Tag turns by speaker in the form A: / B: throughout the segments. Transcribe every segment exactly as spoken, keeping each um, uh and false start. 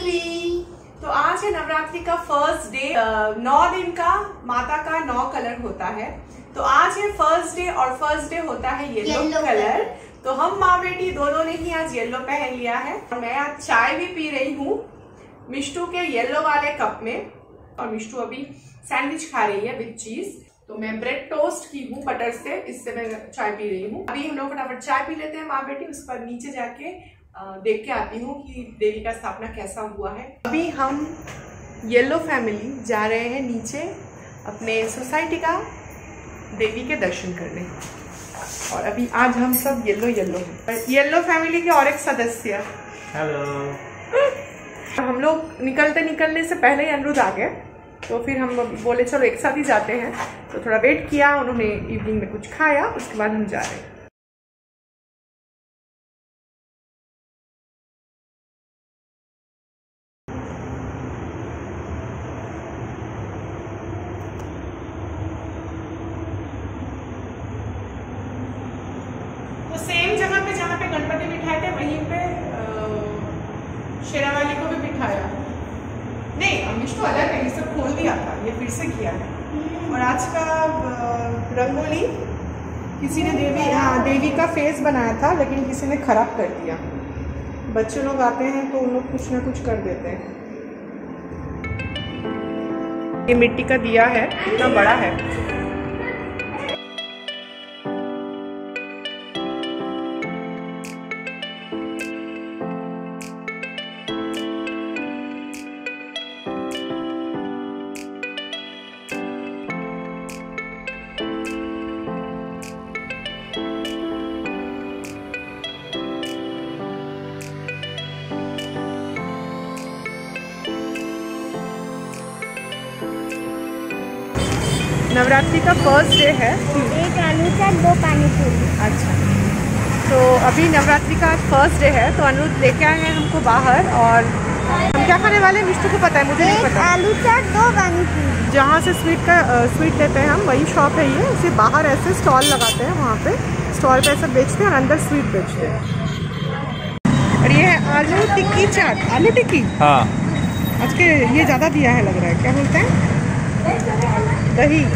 A: Family. तो आज है नवरात्रि का फर्स्ट डे। नौ दिन का माता का नौ कलर होता है। तो आज है फर्स्ट डे और फर्स्ट डे होता है येलो कलर। तो हम माँ बेटी दोनों ने ही आज येलो पहन लिया है। और मैं आज चाय भी पी रही हूँ मिष्टू के येलो वाले कप में। और मिष्टू अभी सैंडविच खा रही है विद चीज। तो मैं ब्रेड टोस्ट की हूँ बटर से, इससे मैं चाय पी रही हूँ। अभी हम लोग फटाफट चाय पी लेते हैं माँ बेटी। उसके बाद नीचे जाके देख के आती हूँ कि देवी का स्थापना कैसा हुआ है। अभी हम येलो फैमिली जा रहे हैं नीचे अपने सोसाइटी का देवी के दर्शन करने। और अभी आज हम सब येलो येलो हैं। येलो फैमिली के और एक सदस्य हेलो। हम लोग निकलते निकलने से पहले ही अनिरुद्ध आ गए। तो फिर हम बोले चलो एक साथ ही जाते हैं। तो थोड़ा वेट किया, उन्होंने इवनिंग में कुछ खाया, उसके बाद हम जा रहे हैं। तो सेम जगह पे जहाँ पे गणपति बिठाए थे वहीं पे शेरावाली को भी बिठाया। नहीं, अमिश तो अलग है, ये सब खोल दिया था, ये फिर से किया है। और आज का रंगोली किसी ने देवी हाँ देवी का फेस बनाया था, लेकिन किसी ने खराब कर दिया। बच्चे लोग आते हैं तो उन लोग कुछ ना कुछ कर देते हैं। ये मिट्टी का दिया है, इतना बड़ा है। नवरात्रि का फर्स्ट डे है।
B: एक आलू चाट, दो पानी पूरी।
A: अच्छा, तो अभी नवरात्रि का फर्स्ट डे है। तो अनिरुद्ध लेके आए हैं हमको बाहर। और हम क्या खाने वाले हैं मिष्टू को पता है, मुझे नहीं पता।
B: आलू चाट, दो पानी पूरी।
A: जहाँ से स्वीट का स्वीट लेते हैं हम, वही शॉप है ये। इसे बाहर ऐसे स्टॉल लगाते हैं, वहाँ पे स्टॉल पे ऐसे बेचते हैं और अंदर स्वीट बेचते हैं। और ये है आलू टिक्की चाट। आलू टिक्की हाँ आज के ये ज़्यादा दिया है लग रहा है। क्या बोलते हैं, दही।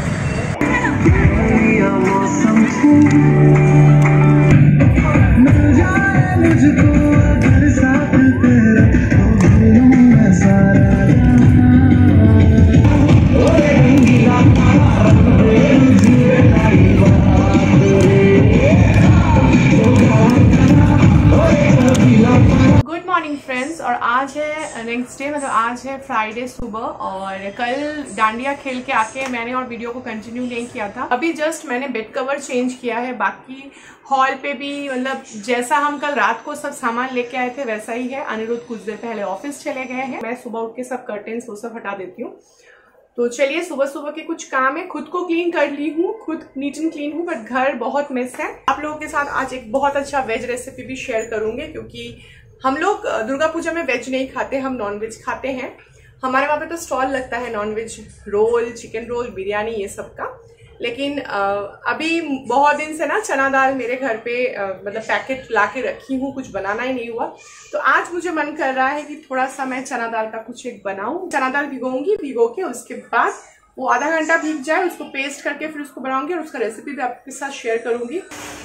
A: Good morning friends. और आज है नेक्स्ट डे, मतलब आज है फ्राइडे सुबह। और कल डांडिया खेल के आके मैंने और वीडियो को कंटिन्यू नहीं किया था। अभी जस्ट मैंने बेड कवर चेंज किया है। बाकी हॉल पे भी मतलब जैसा हम कल रात को सब सामान लेके आए थे वैसा ही है। अनिरुद्ध कुछ देर पहले ऑफिस चले गए हैं। मैं सुबह उठ के सब कर्टेन्स वो सब हटा देती हूँ। तो चलिए, सुबह सुबह के कुछ काम है। खुद को क्लीन कर ली हूँ, खुद नीट एंड क्लीन हूँ, बट घर बहुत मिस है। आप लोगों के साथ आज एक बहुत अच्छा वेज रेसिपी भी शेयर करूंगी, क्योंकि हम लोग दुर्गा पूजा में वेज नहीं खाते, हम नॉन वेज खाते हैं। हमारे वहाँ पे तो स्टॉल लगता है non veg, roll, chicken roll, biryani, ये सब का। लेकिन अभी बहुत दिन से ना चना दाल मेरे घर पे मतलब पैकेट ला के रखी हूँ, कुछ बनाना ही नहीं हुआ। तो आज मुझे मन कर रहा है कि थोड़ा सा मैं चना दाल का कुछ एक बनाऊँ। चना दाल भिगोऊंगी, भिगो के उसके बाद वो आधा घंटा भीग जाए, उसको पेस्ट करके फिर उसको बनाऊंगी और उसका रेसिपी भी आपके साथ शेयर करूंगी।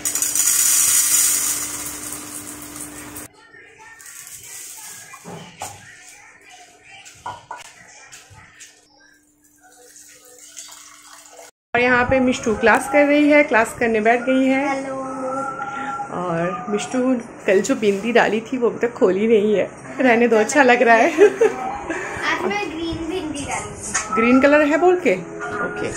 A: और यहाँ पे मिष्टू क्लास कर रही है, क्लास करने बैठ गई है।
B: हेलो।
A: और मिष्टू कल जो बिंदी डाली थी वो अभी तक खोली नहीं है। रहने दो, अच्छा लग रहा है।
B: आज मैं ग्रीन बिंदी डाली।
A: ग्रीन कलर है बोल के, ओके।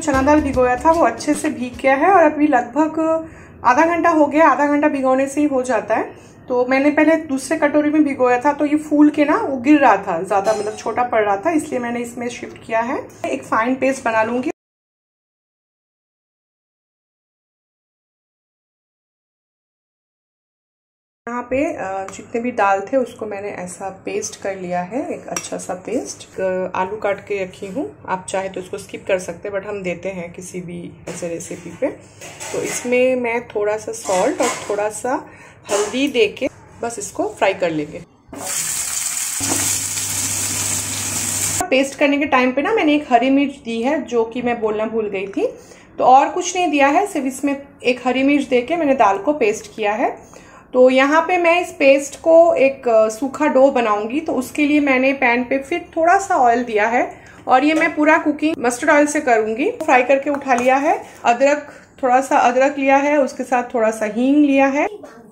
A: चना दाल भिगोया था वो अच्छे से भीग गया है और अभी लगभग आधा घंटा हो गया। आधा घंटा भिगोने से ही हो जाता है। तो मैंने पहले दूसरे कटोरी में भिगोया था तो ये फूल के ना वो गिर रहा था, ज्यादा मतलब छोटा पड़ रहा था, इसलिए मैंने इसमें शिफ्ट किया है। एक फाइन पेस्ट बना लूंगी। यहाँ पे जितने भी दाल थे उसको मैंने ऐसा पेस्ट कर लिया है, एक अच्छा सा पेस्ट। आलू काट के रखी हूँ, आप चाहे तो इसको स्किप कर सकते हैं बट हम देते हैं किसी भी ऐसे रेसिपी पे। तो इसमें मैं थोड़ा सा सॉल्ट और थोड़ा सा हल्दी देके बस इसको फ्राई कर लेंगे। पेस्ट करने के टाइम पे ना मैंने एक हरी मिर्च दी है जो कि मैं बोलना भूल गई थी। तो और कुछ नहीं दिया है, सिर्फ इसमें एक हरी मिर्च देके मैंने दाल को पेस्ट किया है। तो यहाँ पे मैं इस पेस्ट को एक सूखा डो बनाऊंगी, तो उसके लिए मैंने पैन पे फिर थोड़ा सा ऑयल दिया है और ये मैं पूरा कुकिंग मस्टर्ड ऑयल से करूंगी। फ्राई करके उठा लिया है। अदरक, थोड़ा सा अदरक लिया है, उसके साथ थोड़ा सा हींग लिया है।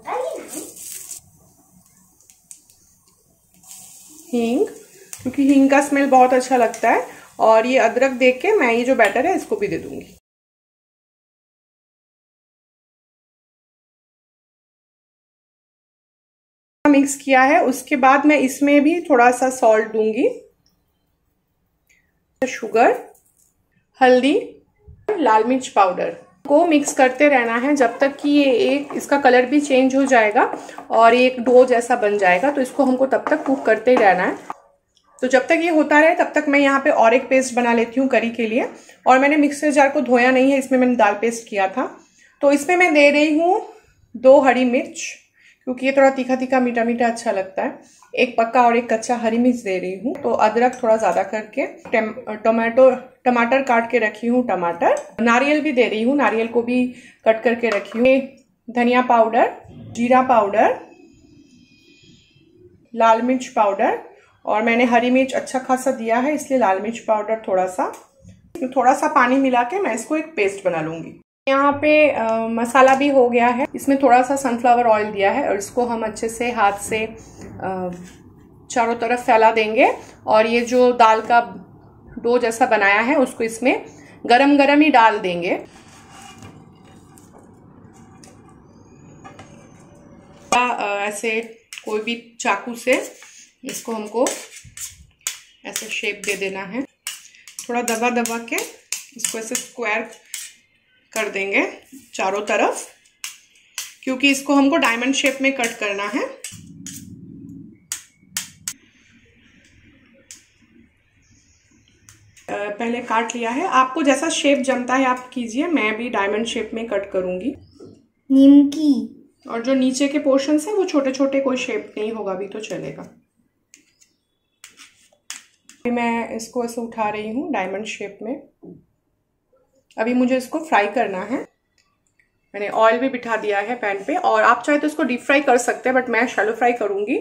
A: हींग, क्योंकि हींग का स्मेल बहुत अच्छा लगता है। और ये अदरक देख के मैं ये जो बैटर है इसको भी दे दूंगी। मिक्स किया है, उसके बाद मैं इसमें भी थोड़ा सा सॉल्ट दूंगी, शुगर, हल्दी, लाल मिर्च पाउडर को मिक्स करते रहना है जब तक कि ये एक इसका कलर भी चेंज हो जाएगा और एक डो जैसा बन जाएगा। तो इसको हमको तब तक कुक करते ही रहना है। तो जब तक ये होता रहे तब तक मैं यहाँ पे और एक पेस्ट बना लेती हूँ करी के लिए। और मैंने मिक्सर जार को धोया नहीं है, इसमें मैंने दाल पेस्ट किया था। तो इसमें मैं दे रही हूँ दो हरी मिर्च, क्योंकि ये थोड़ा तीखा तीखा मीठा मीठा अच्छा लगता है। एक पक्का और एक कच्चा हरी मिर्च दे रही हूँ। तो अदरक थोड़ा ज्यादा करके, टमाटो टमाटर काट के रखी हूँ, टमाटर, नारियल भी दे रही हूँ, नारियल को भी कट करके रखी हूँ। धनिया पाउडर, जीरा पाउडर, लाल मिर्च पाउडर, और मैंने हरी मिर्च अच्छा खासा दिया है इसलिए लाल मिर्च पाउडर थोड़ा सा। थोड़ा सा पानी मिला के मैं इसको एक पेस्ट बना लूंगी। यहाँ पे आ, मसाला भी हो गया है। इसमें थोड़ा सा सनफ्लावर ऑयल दिया है और इसको हम अच्छे से हाथ से आ, चारों तरफ फैला देंगे। और ये जो दाल का डो जैसा बनाया है उसको इसमें गरम गरम ही डाल देंगे। आ, ऐसे कोई भी चाकू से इसको हमको ऐसे शेप दे देना है। थोड़ा दबा दबा के इसको ऐसे स्क्वायर कर देंगे चारों तरफ, क्योंकि इसको हमको डायमंड शेप में कट करना है। पहले काट लिया है, आपको जैसा शेप जमता है आप कीजिए। मैं भी डायमंड शेप में कट करूंगी।
B: निमकी,
A: और जो नीचे के पोर्शन है वो छोटे छोटे, कोई शेप नहीं होगा भी तो चलेगा। मैं इसको ऐसे उठा रही हूँ डायमंड शेप में। अभी मुझे इसको फ्राई करना है। मैंने ऑयल भी बिठा दिया है पैन पे, और आप चाहे तो इसको डीप फ्राई कर सकते हैं बट मैं शैलो फ्राई करूंगी।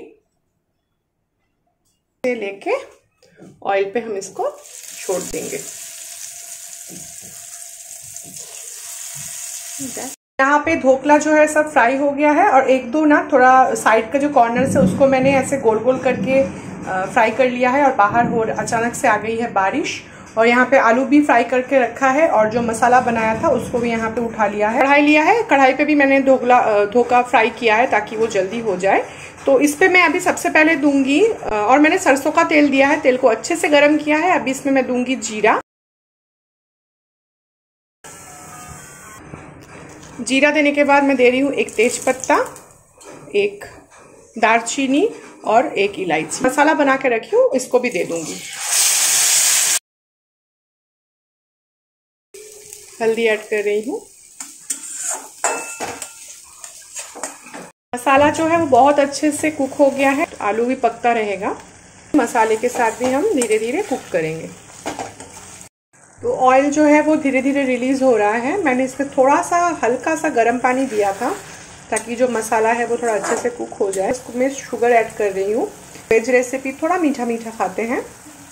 A: लेके ऑयल पे हम इसको छोड़ देंगे। यहाँ पे ढोकला जो है सब फ्राई हो गया है, और एक दो ना थोड़ा साइड का जो कॉर्नर है उसको मैंने ऐसे गोल गोल करके फ्राई कर लिया है। और बाहर हो अचानक से आ गई है बारिश। और यहाँ पे आलू भी फ्राई करके रखा है, और जो मसाला बनाया था उसको भी यहाँ पे उठा लिया है। कढ़ाई लिया है, कढ़ाई पे भी मैंने ढोकला धोखा फ्राई किया है ताकि वो जल्दी हो जाए। तो इस पे मैं अभी सबसे पहले दूंगी, और मैंने सरसों का तेल दिया है, तेल को अच्छे से गर्म किया है। अभी इसमें मैं दूंगी जीरा। जीरा देने के बाद मैं दे रही हूँ एक तेज पत्ता, एक दालचीनी और एक इलायची। मसाला बना के रखी हूँ, इसको भी दे दूंगी। हल्दी ऐड कर रही हूँ। मसाला जो है वो बहुत अच्छे से कुक हो गया है, आलू भी पकता रहेगा। मसाले के साथ भी हम धीरे धीरे कुक करेंगे। तो ऑयल जो है वो धीरे धीरे रिलीज हो रहा है। मैंने इसमें थोड़ा सा हल्का सा गर्म पानी दिया था ताकि जो मसाला है वो थोड़ा अच्छे से कुक हो जाए। इसको मैं शुगर ऐड कर रही हूँ। वेज रेसिपी थोड़ा मीठा मीठा खाते हैं।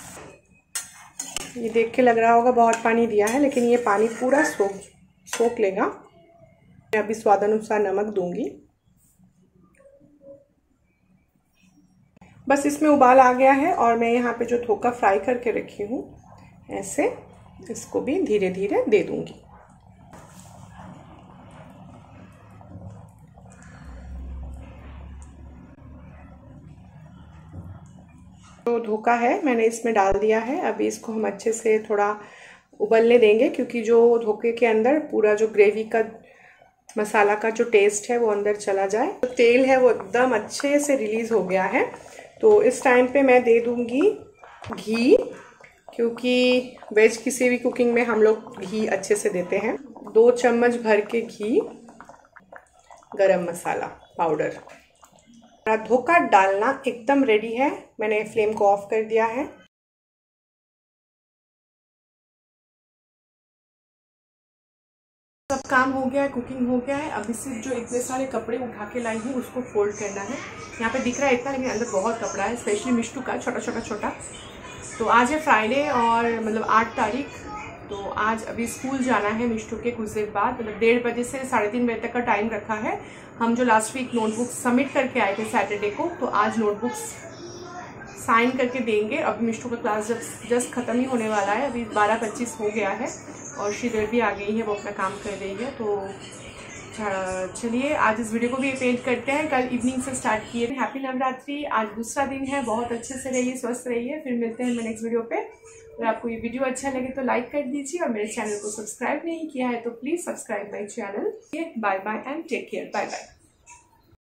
A: ये देख के लग रहा होगा बहुत पानी दिया है, लेकिन ये पानी पूरा सोख सोख लेगा। मैं अभी स्वाद अनुसार नमक दूंगी। बस इसमें उबाल आ गया है, और मैं यहाँ पे जो धोखा फ्राई करके रखी हूँ ऐसे इसको भी धीरे धीरे दे दूंगी। तो धोखा है मैंने इसमें डाल दिया है। अभी इसको हम अच्छे से थोड़ा उबलने देंगे, क्योंकि जो धोखे के अंदर पूरा जो ग्रेवी का मसाला का जो टेस्ट है वो अंदर चला जाए। तो तेल है वो एकदम अच्छे से रिलीज हो गया है। तो इस टाइम पे मैं दे दूंगी घी, क्योंकि वेज किसी भी कुकिंग में हम लोग घी अच्छे से देते हैं। दो चम्मच भर के घी, गरम मसाला पाउडर। धोखा डालना एकदम रेडी है। मैंने फ्लेम को ऑफ कर दिया है। सब काम हो गया है, कुकिंग हो गया है। अभी सिर्फ जो इतने सारे कपड़े उठा के लाई हूँ उसको फोल्ड करना है। यहाँ पे दिख रहा है इतना, लेकिन अंदर बहुत कपड़ा है, स्पेशली मिष्टू का छोटा छोटा छोटा। तो आज है फ्राइडे और मतलब आठ तारीख। तो आज अभी स्कूल जाना है मिष्टू के कुछ देर बाद, मतलब डेढ़ बजे से साढ़े तीन बजे तक का टाइम रखा है। हम जो लास्ट वीक नोटबुक सबमिट करके आए थे सैटरडे को, तो आज नोटबुक्स साइन करके देंगे। अभी मिष्टू का क्लास जब जस्ट ख़त्म ही होने वाला है, अभी बारह पच्चीस हो गया है और श्रीधर भी आ गई है, वो अपना काम कर रही है। तो चलिए आज इस वीडियो को भी पेंट करते हैं। कल इवनिंग से स्टार्ट किए। हैप्पी नवरात्रि। आज दूसरा दिन है, बहुत अच्छे से रहिए, स्वस्थ रहिए। फिर मिलते हैं नेक्स्ट वीडियो पे। अगर आपको ये वीडियो अच्छा लगे तो लाइक कर दीजिए, और मेरे चैनल को सब्सक्राइब नहीं किया है तो please subscribe my channel. Bye bye and take care. Bye bye.